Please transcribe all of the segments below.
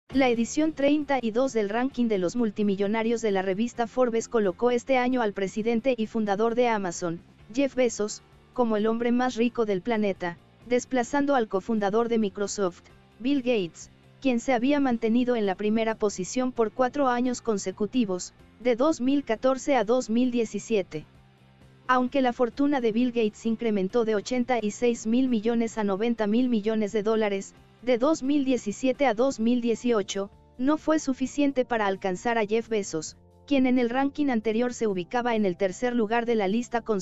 La edición 32 del ranking de los multimillonarios de la revista Forbes colocó este año al presidente y fundador de Amazon, Jeff Bezos, como el hombre más rico del planeta, desplazando al cofundador de Microsoft, Bill Gates, quien se había mantenido en la primera posición por 4 años consecutivos, de 2014 a 2017. Aunque la fortuna de Bill Gates incrementó de 86.000 millones a 90.000 millones de dólares, de 2017 a 2018, no fue suficiente para alcanzar a Jeff Bezos, quien en el ranking anterior se ubicaba en el tercer lugar de la lista con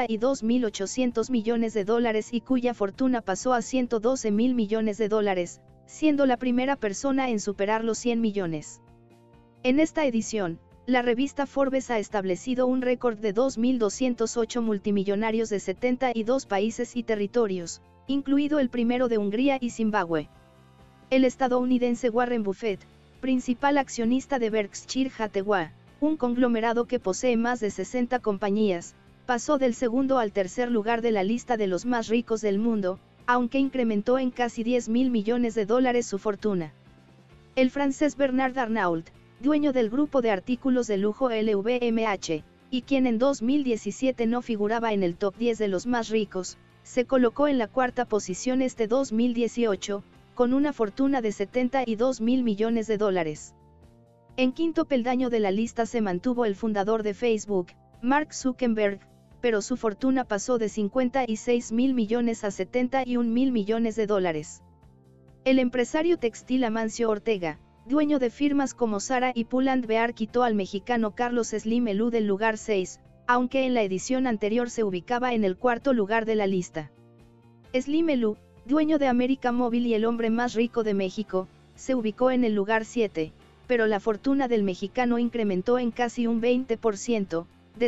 72.800 millones de dólares y cuya fortuna pasó a 112.000 millones de dólares, siendo la primera persona en superar los 100 millones. En esta edición, la revista Forbes ha establecido un récord de 2.208 multimillonarios de 72 países y territorios, incluido el primero de Hungría y Zimbabue. El estadounidense Warren Buffett, principal accionista de Berkshire Hathaway, un conglomerado que posee más de 60 compañías, pasó del segundo al tercer lugar de la lista de los más ricos del mundo, aunque incrementó en casi 10.000 millones de dólares su fortuna. El francés Bernard Arnault, dueño del grupo de artículos de lujo LVMH, y quien en 2017 no figuraba en el top 10 de los más ricos, se colocó en la cuarta posición este 2018, con una fortuna de 72.000 millones de dólares. En quinto peldaño de la lista se mantuvo el fundador de Facebook, Mark Zuckerberg, pero su fortuna pasó de 56.000 millones a 71.000 millones de dólares. El empresario textil Amancio Ortega, dueño de firmas como Zara y Pull&Bear, quitó al mexicano Carlos Slim Elú del lugar 6, aunque en la edición anterior se ubicaba en el cuarto lugar de la lista. Slim Elú, dueño de América Móvil y el hombre más rico de México, se ubicó en el lugar 7, pero la fortuna del mexicano incrementó en casi un 20%, de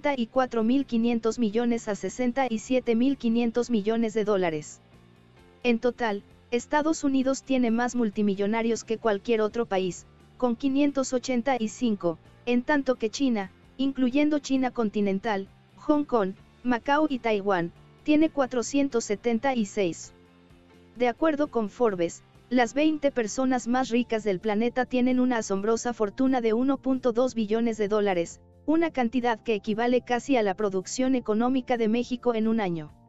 54.500 millones a 67.500 millones de dólares. En total, Estados Unidos tiene más multimillonarios que cualquier otro país, con 585, en tanto que China, incluyendo China continental, Hong Kong, Macao y Taiwán, tiene 476. De acuerdo con Forbes, las 20 personas más ricas del planeta tienen una asombrosa fortuna de 1.2 billones de dólares, una cantidad que equivale casi a la producción económica de México en un año.